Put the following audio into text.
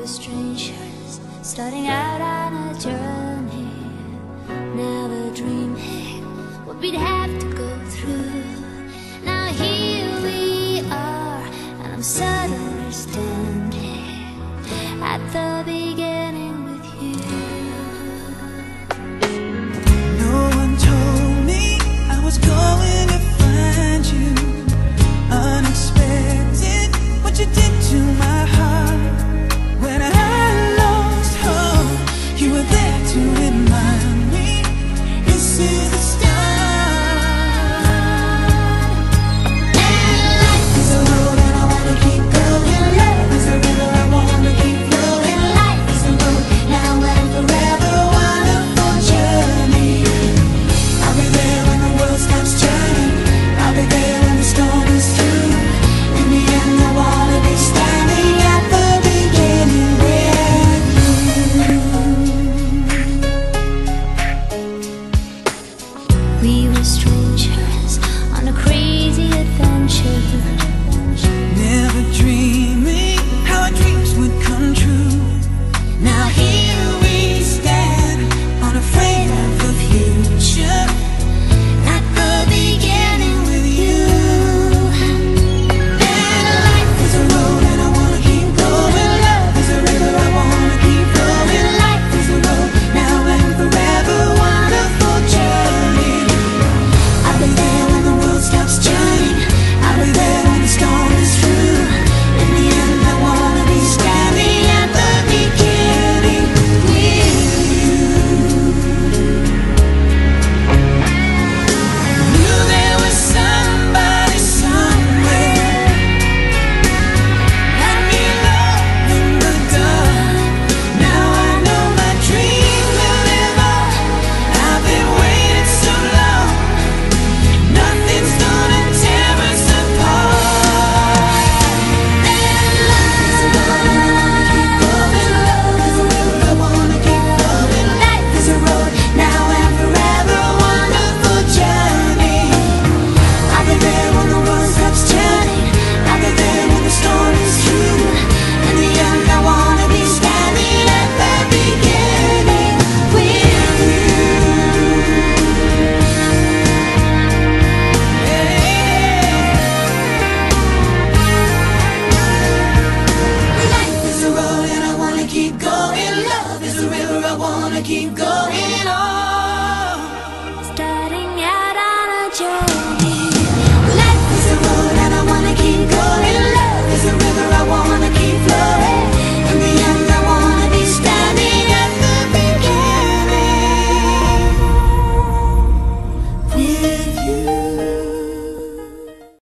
were strangers, starting out on a journey. Never dreaming what we'd have to go through. Now here we are, and I'm suddenly standing at the beginning with you. No one told me I was going to find you. Unexpected, what you did to my heart. When I lost hope, you were there to remind me this is the start. And life is a road and I wanna keep going. Love is a river I wanna keep flowing. Life is a road now and forever, wonderful journey. I'll be there when the world stops turning. I'll be there when the storm is through. In the end I wanna be standing at the beginning with you. We were strangers on a crazy adventure. Never dreaming how our dreams would come true. Now here we stand, unafraid of the future, at the beginning with you. And life is a road and I wanna keep going. Love is a river I wanna keep flowing. Life is a road now and forever, wonderful journey. I'll be there when the world stops turning. I'll be there when the storm is through. In the end I wanna be standing at the beginning with you. Knew there was somebody somewhere. Let me love in the dark. Now I know my dream will live on. I've been waiting so long. Nothing's gonna tear us apart. And life is a road and I wanna keep going. Love is a river I wanna keep flowing. Life is a road now and forever, wonderful journey. I'll be there when the world stops turning. I'll be there when the storm is through. In the end I wanna be standing at the beginning with you. Life is a road and I wanna keep going. Love is a river I wanna keep going.